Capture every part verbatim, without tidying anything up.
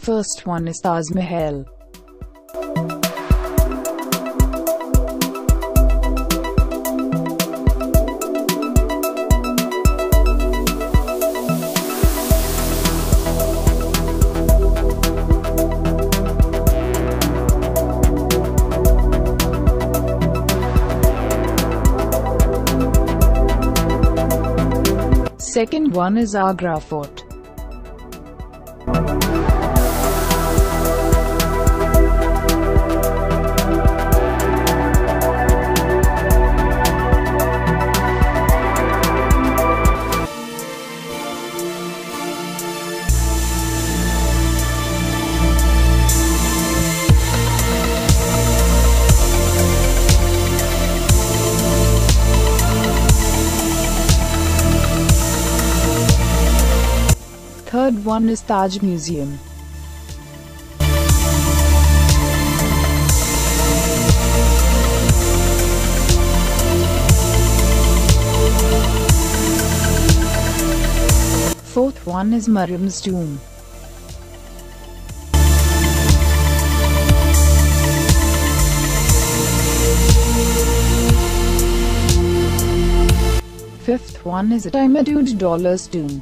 First one is Taj Mahal. Second one is Agra Fort. Third one is Taj Museum. Fourth one is Mariam's tomb. Fifth one is Ahmaduddaullah's tomb.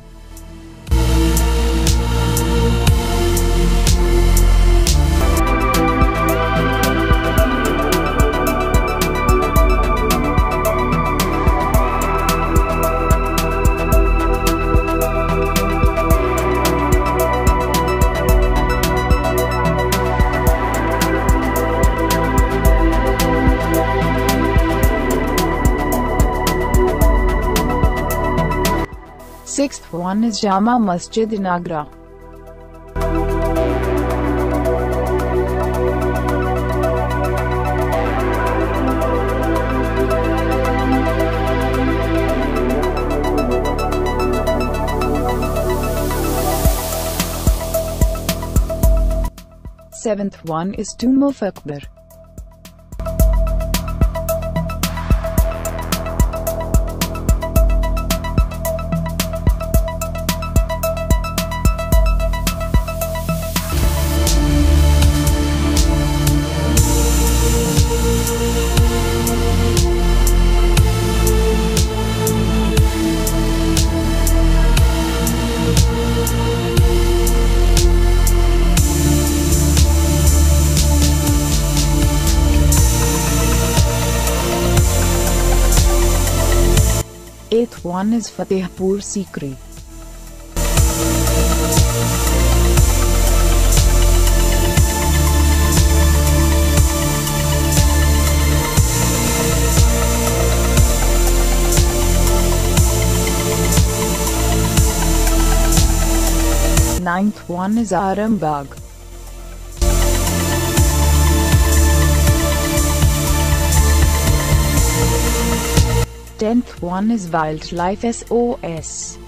Sixth one is Jama Masjid in Agra. Seventh one is Tomb of Akbar. Eighth one is Fatehpur Sikri. Ninth one is Arambagh. Tenth one is Wildlife S O S.